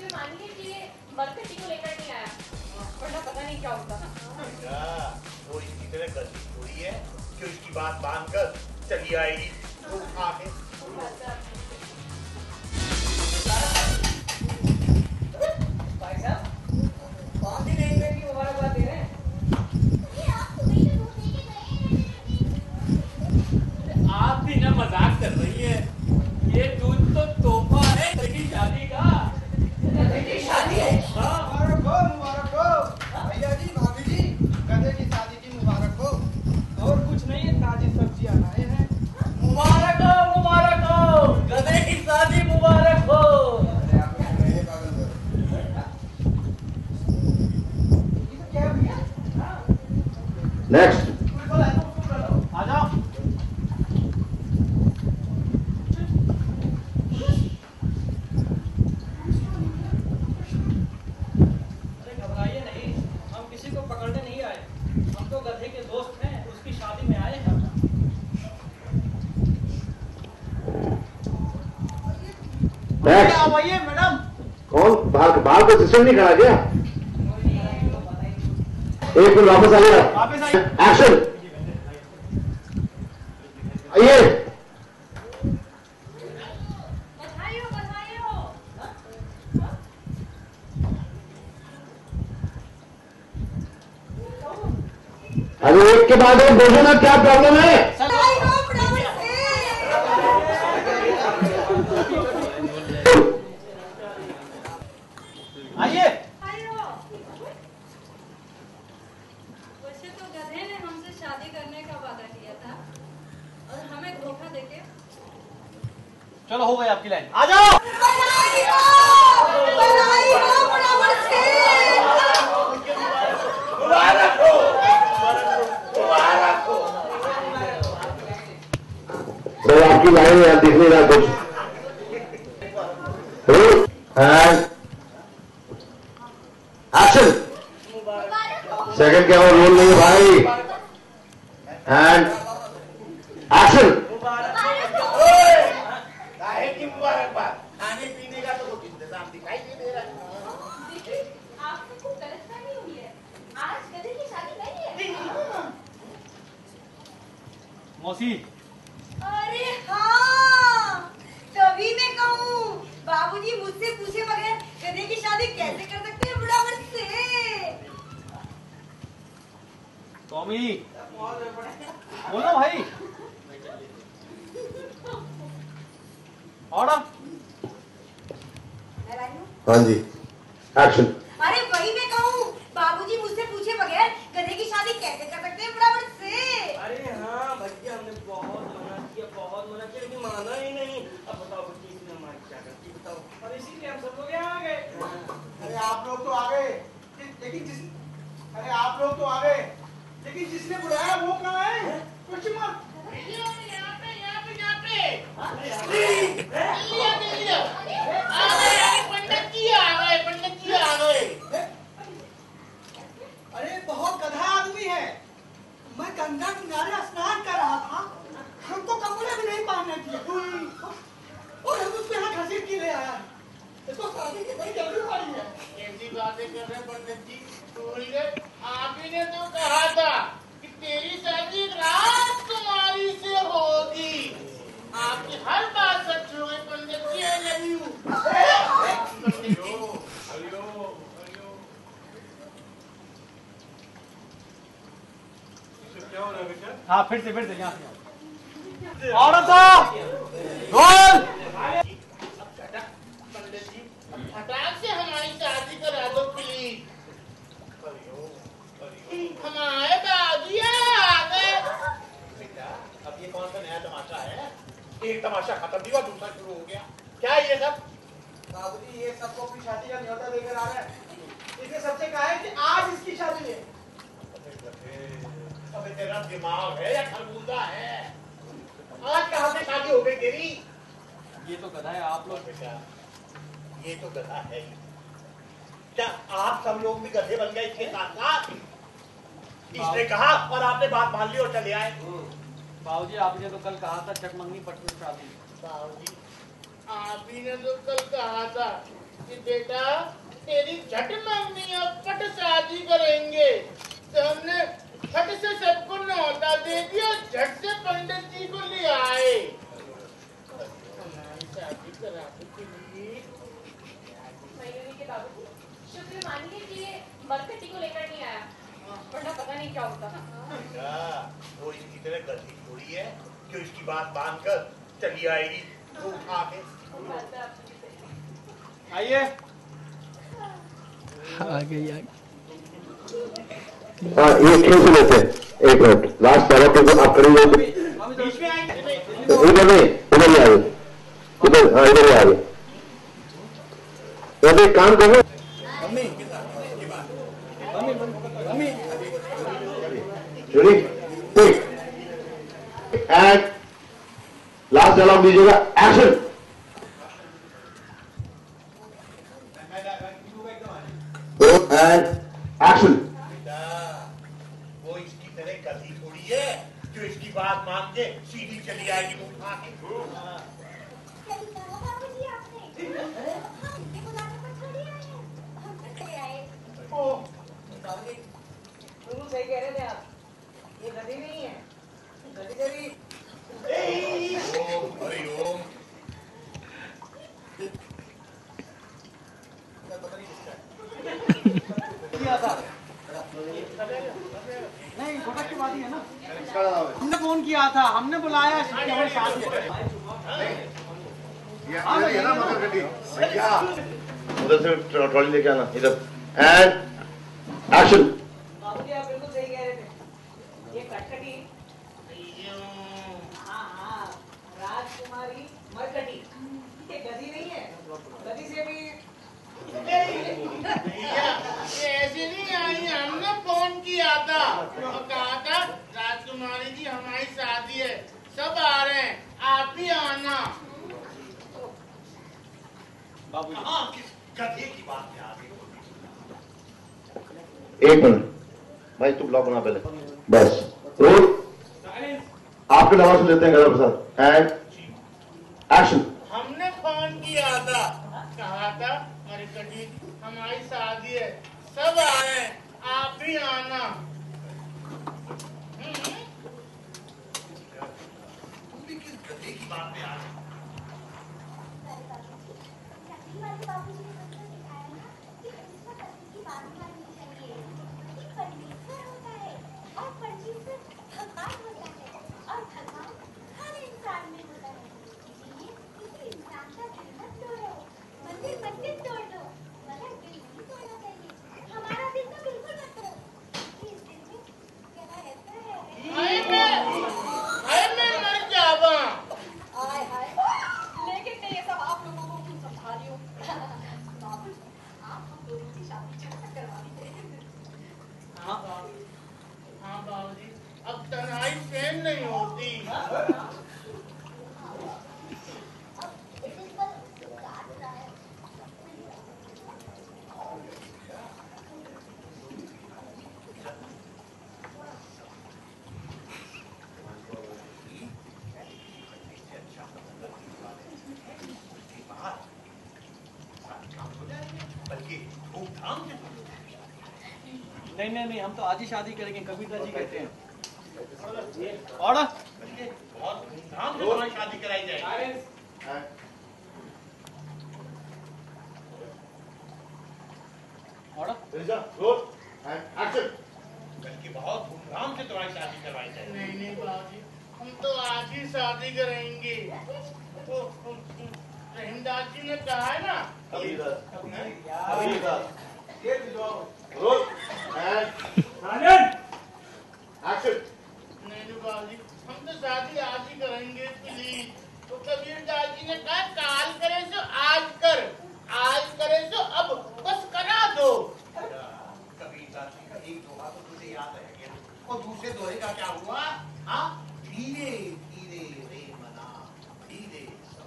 पे मानिए कि ये बरकती को लेकर नहीं आया, वरना पता नहीं क्या होता। वो इसकी तरह गलती थोड़ी है कि उसकी बात मानकर चली आएगी। वो आगे भाई साहब, कौन सी नई ट्रेन की मुबारकबाद दे रहे हैं? आप भी ना मजाक कर रही है। ये दूध तो तोहफा है तेरी शादी का। गधे की शादी है? हाँ। मुबारक हो भैया जी, भाभी जी, गधे की शादी की मुबारक हो। और कुछ नहीं, ताजी सब्जियां लाए हैं। मुबारक हो, गधे की शादी मुबारक हो। नेक्स्ट आ जाओ। अरे घबराइए नहीं, हम किसी को पकड़ने नहीं आए। हम तो गधे के दोस्त हैं, उसकी शादी में आए हैं। आइए मैडम। कौन बाहर को सिस्टम नहीं खड़ा क्या? एक मिनट वापस आइए। वापस आइए। एक्शन। आइए। बधाई हो। अरे एक के बाद एक बोलो ना, क्या प्रॉब्लम है? आइए। वैसे तो गधे ने हमसे शादी करने का वादा किया था और हमें धोखा देके। चलो हो गई आपकी लाइन, आ जाओ। तो आपकी लाइन यार दिख नहीं रहा कुछ। एक्शन। सेकंड क्या और रोल नहीं है भाई। And action. मुबारकबाद। खाने पीने का तो कुछ इंतजाम दिखाई नहीं दे रहा है। देखिए, आपको खूब गलतफहमी हुई है। आज गधे की शादी नहीं है। मौसी, अरे हाँ, तभी मैं कहूँ बाबूजी मुझसे पूछे बगैर गधे की शादी कैसे कर सकते हैं बुढ़ावर से। टॉमी, बोलो भाई। ऑर्डर। हाँ जी, एक्शन। अरे वही मैं कहूँ बाबूजी मुझसे पूछे बगैर गधे की शादी कैसे कर सकते हैं बुढ़ावर से। अरे हाँ भैया, हमने बहुत मना किया लेकिन माना ही नहीं। अब बताओ बच्ची, इसने हमारी क्या गलती बताओ। और इसीलिए हम सब लोग यहाँ आ गए। अरे आप लोग तो आ गए, लेकिन जिसने बुलाया वो कहाँ है? Question mark. अरे बहुत गधा आदमी है। मैं गंगा किनारे स्नान कर रहा था, हमको कपड़े भी नहीं पहनने दिए और हम उसको यहाँ घसीट के ले आया। इसको शादी की बड़ी जल्दी पड़ी है। कैसी बातें कर रहे पंडित जी? आप ही ने तो कहा था कि तेरी शादी राजकुमारी से होगी। आपकी हर बात सच हो गई पंडित जी। I love you. क्या हो रहा है बेटा? हाँ फिर से यहाँ से औरतों रोल। पंडित जी फटाक से हमारी शादी करा दो प्लीज। हमारे दादी आ गए। बेटा अब ये कौन सा नया तमाशा है? एक तमाशा खत्म नहीं हुआ, दूसरा शुरू हो गया। क्या है ये सब? बाबूजी ये सबको अपनी शादी का न्योता देकर आ रहा है। इसने सबसे कहा है कि आज इसकी शादी है। अबे तेरा दिमाग है या खरबूजा है? आज कहाँ से शादी हो गई तेरी? ये तो गधा है आप लोग। बेटा ये तो गधा है ही। क्या आप सब लोग भी गधे बन गए इसके साथ साथ? इसने कहा और आपने बात मान ली और चले आए। बाबूजी आपने तो कल कहा था चकमंगनी पटनी शादी। बाबूजी आप ही ने तो कल कहा था कि बेटा तेरी झट मम्मी अब फट शादी करेंगे, तो हमने फट से सबको न्योता दे दिया, झट से पंडित जी को ले आए हमारी शादी कराने के लिए। मयूरी के बाबूजी, शुक्र मानिए कि ये मरकटी को लेकर नहीं आया, वरना पता नहीं क्या होता। वो इसकी तरह गलती थोड़ी है कि इसकी बात मानकर चली आएगी वो उठा के। आइए हाँ ये क्यों से लेते हैं? एक मिनट लास्ट पैरा को आप करेंगे बीच में आएंगे। इधर नहीं, इधर ही आगे, इधर, हाँ इधर ही आगे। तो एक काम करो, ready take and last dialogue दीजिएगा, एक्शन। And action. वो इसकी तरह गलती थोड़ी है जो इसकी बात मान के सीधी चली आएगी वो उठा के। सही कहा बाबूजी आपने। हम इसे बुलाने पर थोड़ी आए हैं, हम तो चले आए। बाबूजी बिल्कुल सही कह रहे थे आप, ये गधी नहीं है, गधी गधी। ओम हरि ओम। किया था नहीं, घटक की बात ही है ना। हमने फोन किया था, हमने बुलाया हमारे साथ उधर से ट्रॉली लेके आना इधर एंड एक्शन। बाबूजी आप बिल्कुल सही कह रहे थे, ये कटकटी, हाँ राजकुमारी मरकटी, ये गधी नहीं है, गधी से भी भैया ये ऐसे नहीं आई, हमने फोन किया था और कहा था राजकुमारी जी हमारी शादी है, सब आ रहे हैं, आप भी आना। हाँ किस गधे की बात में आ गई। एक मिनट भाई, तू ब्लॉक बना पहले, बस रोल आपके नवाज लेते हैं गधा प्रसाद एंड एक्शन। हमने फोन किया था, कहा था मरकटी हमारी शादी है, सब आ रहे हैं, आप भी आना। तुम भी किस गधे की बात में आ गई। बाबूजी ने सबको सिखाया ना कि हमेशा पति की बात माननी चाहिए। पति परमेश्वर होता है और परमेश्वर भगवान होता है और भगवान हर इंसान में होता है। इसलिए किसी इंसान का दिल मत तोड़ो, मंदिर मस्जिद तोड़ दो, मगर दिल नहीं तोड़ना चाहिए। हमारा दिल तो बिल्कुल मत तोड़ो, क्योंकि इस दिल में क्या रहता है। मैं मर जावा। हाय हाय, लेकिन ये सब आप लोगों को क्यों समझा रही हो? बाबूजी, आप हम दोनों की शादी झटपट करवा दीजिए। हाँ बाबूजी, अब तन्हाई सहन नहीं होती। बल्कि धूमधाम से नहीं नहीं नहीं, हम तो आज ही शादी करेंगे, कविता जी कहते हैं। ऑर्डर। बल्कि बहुत धूमधाम से तुम्हारी शादी कराई जाएगी। ऑर्डर। Roll and action. बल्कि बहुत धूमधाम से तुम्हारी शादी करवाई जाएगी। नहीं बाबूजी, हम तो आज ही शादी करेंगे। तो रहीमदास जी ने कहा है ना। Roll and action. नहीं बाबूजी, हम तो शादी आज ही करेंगे प्लीज। तो कबीरदास जी ने कहा काल करे सो आज कर, आज करे सो अब बस करा दो। कबीरदास जी का एक दोहा तो तुझे याद रह गया, और दूसरे दोहे का क्या हुआ? हाँ, धीरे धीरे रे मना, धीरे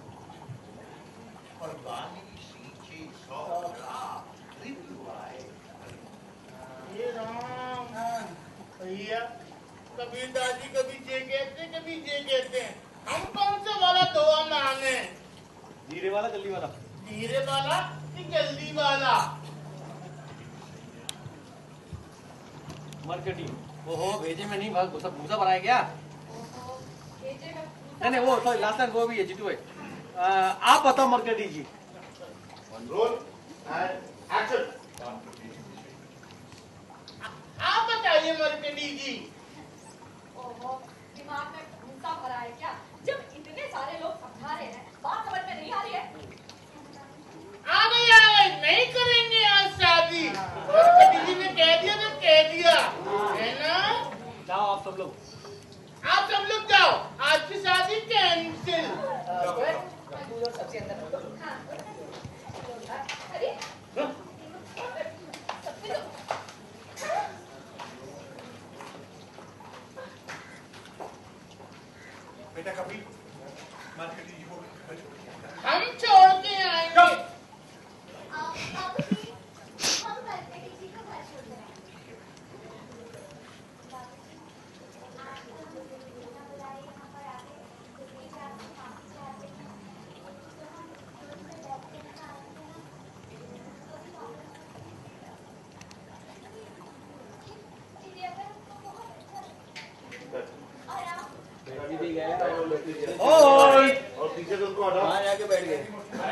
और वाणी सींचे सौ बड़ा ऋतु आए। हे राम भैया, कबीरदास जी कभी जे कहते हैं, कभी जे कहते हैं। हम कौन सा वाला दोहा माने? धीरे वाला जल्दी वाला? धीरे वाला कि जल्दी वाला। मरकटी ओहो भेजे में नहीं भाग सब भूसा बनाया क्या? भेजे में नहीं नहीं वो सॉरी लास्ट टाइम वो भी है जीतू भाई। आप बताओ Markati ji. Roll and action. आप बताइए मरकटी जी। ओहो, दिमाग में भूसा भरा है क्या? जब इतने सारे लोग समझा रहे हैं, बात समझ में नहीं आ रही है। आ गई नहीं करेंगे आज शादी। मरकटी जी ने कह दिया तो कह दिया है ना। जाओ आप सब लोग जाओ, आज की शादी कैंसिल। सबसे अंदर हाँ। अरे सबसे तो बेटा कभी मार्केट जी को हम छोड़ के आएंगे। बाबूजी, हम मरकटी जी को घर छोड़ रहे हैं। बाबूजी, आप मुझे बिना बुलाए यहाँ पर आके गुरमीत जी आपसे माफी चाहते हैं। तो हम रोज में बैठते हैं आते हैं ना, तो भी माफी चिड़ियाघर हमको बहुत अच्छा लगता है। और आप अभी भी गया और पीछे तो उसको हटाओ। वहाँ जाके बैठ गए।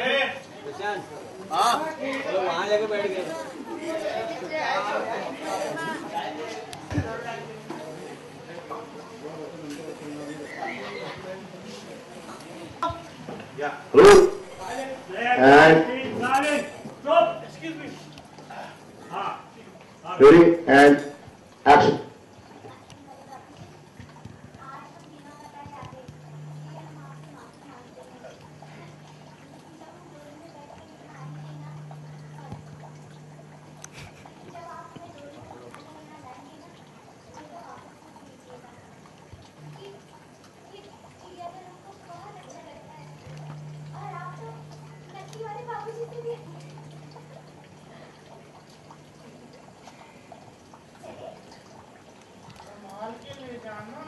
हाँ चलो वहाँ जाके बैठ गए। Roll and ready and action. संभाल के ले जाना।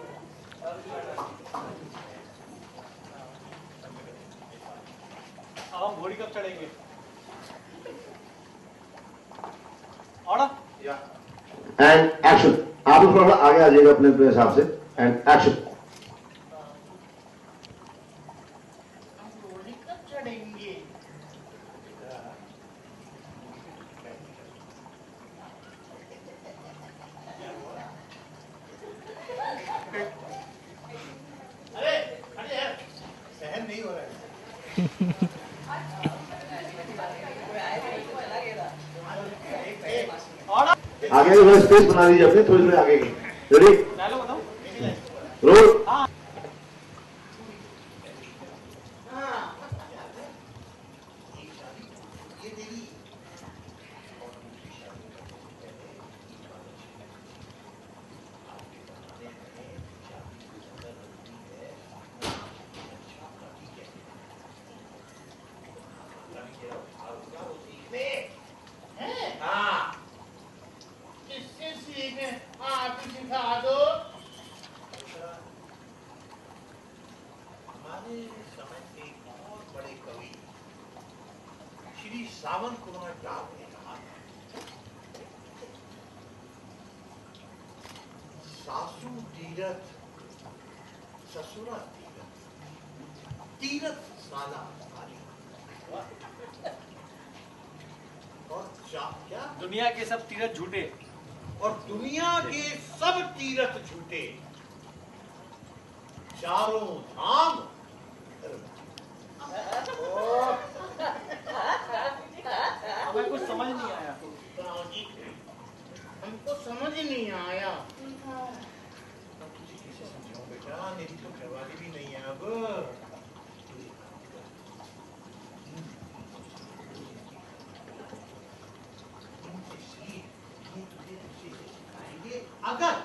अब हम घोड़ी कब चढ़ेंगे? और एंड एक्शन। आप लोग थोड़ा आगे आ जाइएगा अपने अपने हिसाब से एंड एक्शन। हम घोड़ी कब चढ़ेंगे? अरे अरे यार सहन नहीं हो रहा है। आगे थोड़ा स्पेस बना दीजिए अपने थोड़ी थोड़ी आगे की। रेडी डायलॉग बताओ। रोल ये तेरी हाँ, किससे सीखे? आप ही सिखा दो। हमारे समय के एक बहुत बड़े कवि श्री सावन कुमार जाट ने कहा था, सासू तीरथ ससुरा तीरथ, तीरथ साला साली। और क्या दुनिया के सब तीरथ झूठे। और दुनिया के सब तीरथ झूठे, चारों धाम हमें कुछ समझ नहीं आया। बाबूजी, हमको समझ नहीं आया। तुझे कैसे समझाऊं बेटा, मेरी तो घरवाली भी नहीं है अब। अगर